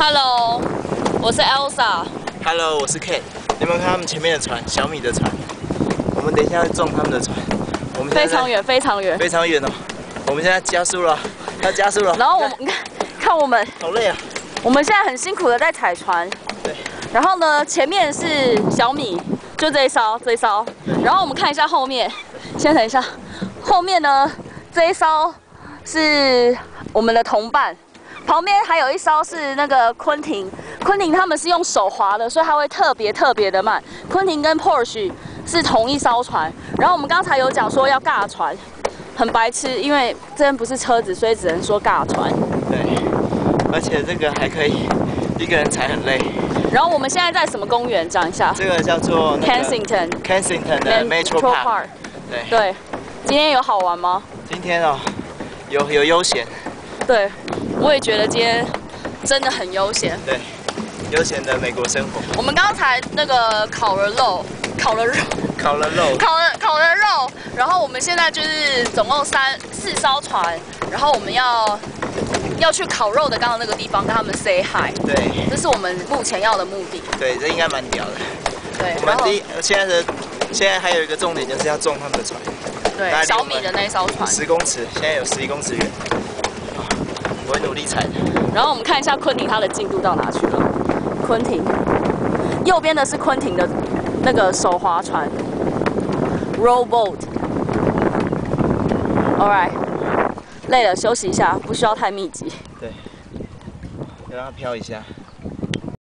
Hello， 我是 Elsa。Hello， 我是 Ken。你们看他们前面的船，小米的船。我们等一下会撞他们的船。我们非常远，非常远， 非常远哦。我们现在加速了，要加速了。 然后我们看我们， 好累啊！ 我们现在很辛苦的在踩船。 对。 然后呢，前面是小米，就这一艘，这一艘。然后我们看一下后面，先等一下。后面呢，这一艘是我们的同伴。 旁边还有一艘是那个昆廷他们是用手划的，所以它会特别的慢。昆廷跟 Porsche 是同一艘船，然后我们刚才有讲说要尬船，很白痴，因为这边不是车子，所以只能说尬船。 对，而且这个还可以一个人踩很累。然后我们现在在什么公园？讲一下。 这个叫做 Kensington 的 Metro Park。 对。今天有好玩吗？ 今天哦，有悠闲。对。 我也觉得今天真的很悠闲。 对，悠闲的美国生活。 我们刚才那个烤了肉，然后我们现在就是总共4艘船，然后我们要去烤肉的刚刚那个地方跟他们 say hi。对，这是我们目前要的目的。 对，这应该蛮屌的。对，我们现在还有一个重点就是要撞他们的船。 对，小米的那艘船。 10公尺，现在有11公尺远。 我会努力踩。 然后我们看一下昆廷它的进度到哪去了。昆廷，右边的是昆廷的那个手划船 ，rowboat。All right， 累了休息一下，不需要太密集。 对，让它飘一下。